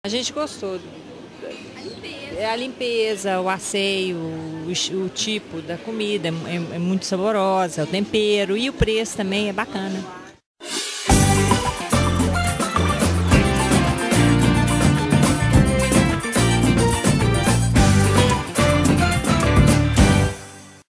A gente gostou. A limpeza, o asseio, o tipo da comida é muito saborosa, o tempero e o preço também é bacana.